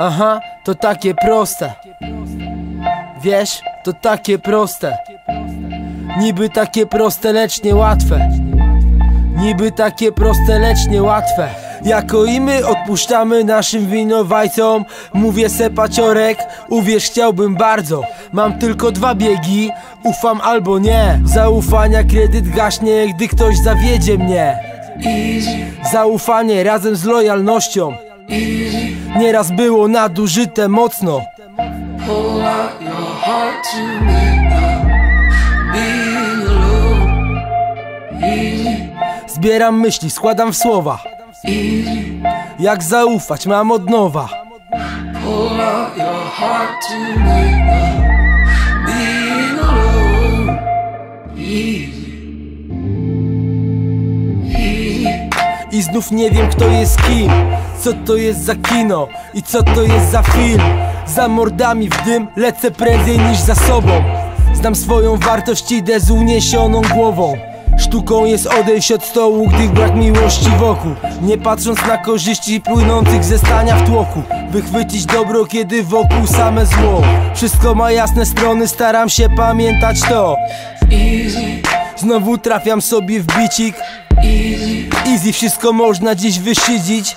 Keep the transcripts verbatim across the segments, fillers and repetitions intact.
Aha, to takie proste. Wiesz, to takie proste. Niby takie proste, lecz niełatwe. Niby takie proste, lecz niełatwe. Jako i my odpuszczamy naszym winowajcom. Mówię se paciorek, uwierz, chciałbym bardzo. Mam tylko dwa biegi, ufam albo nie. Zaufania kredyt gaśnie, gdy ktoś zawiedzie mnie. Zaufanie razem z lojalnością nieraz było nadużyte mocno. Zbieram myśli, składam w słowa. Jak zaufać mam od nowa. I znów nie wiem, kto jest kim, co to jest za kino i co to jest za film. Za mordami w dym lecę prędzej niż za sobą. Znam swoją wartość, idę z uniesioną głową. Sztuką jest odejść od stołu, gdy brak miłości wokół. Nie patrząc na korzyści płynących ze stania w tłoku. Wychwycić dobro, kiedy wokół same zło. Wszystko ma jasne strony, staram się pamiętać to. Znowu trafiam sobie w bicik. Easy, wszystko można dziś wyszydzić.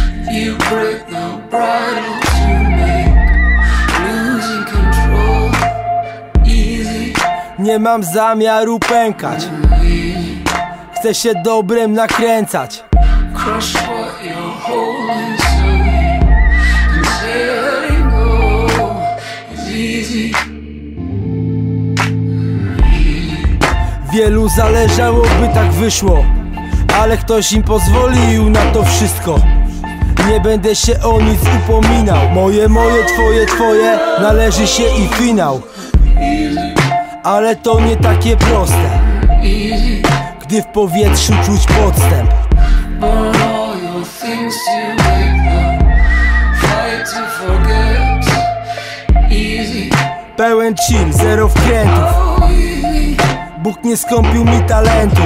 Nie mam zamiaru pękać. Chcę się dobrem nakręcać. Wielu zależało, by tak wyszło, ale ktoś im pozwolił na to wszystko. Nie będę się o nic upominał. Moje, moje, twoje, twoje, należy się i finał. Ale to nie takie proste, gdy w powietrzu czuć podstęp. Pełen chill, zero wkrętów. Bóg nie skąpił mi talentu.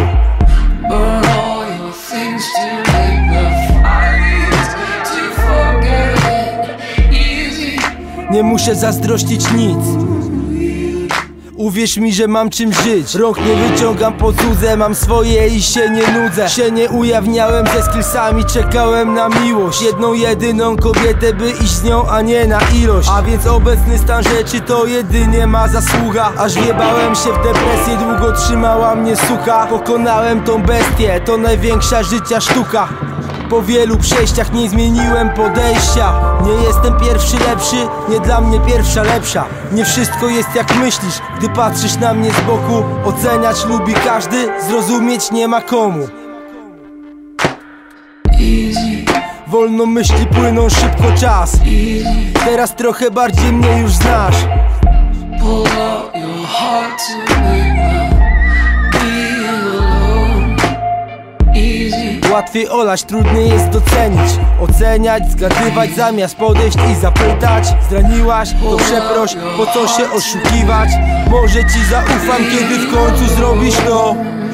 Nie muszę zazdrościć nic. Uwierz mi, że mam czym żyć. Rąk nie wyciągam po cudze, mam swoje i się nie nudzę. Się nie ujawniałem ze skillsami, czekałem na miłość. Jedną, jedyną kobietę, by iść z nią, a nie na ilość. A więc obecny stan rzeczy to jedynie ma zasługa. Aż wjebałem się w depresję, długo trzymała mnie suka. Pokonałem tą bestię, to największa życia sztuka. Po wielu przejściach nie zmieniłem podejścia. Nie jestem pierwszy lepszy, nie dla mnie pierwsza lepsza. Nie wszystko jest jak myślisz, gdy patrzysz na mnie z boku. Oceniać lubi każdy, zrozumieć nie ma komu. Wolno myśli płyną, szybko czas. Teraz trochę bardziej mnie już znasz. Łatwiej olać, trudniej jest docenić. Oceniać, zgadywać zamiast podejść i zapytać. Zraniłaś, to przeproś, po co się oszukiwać? Może ci zaufam, kiedy w końcu zrobisz to.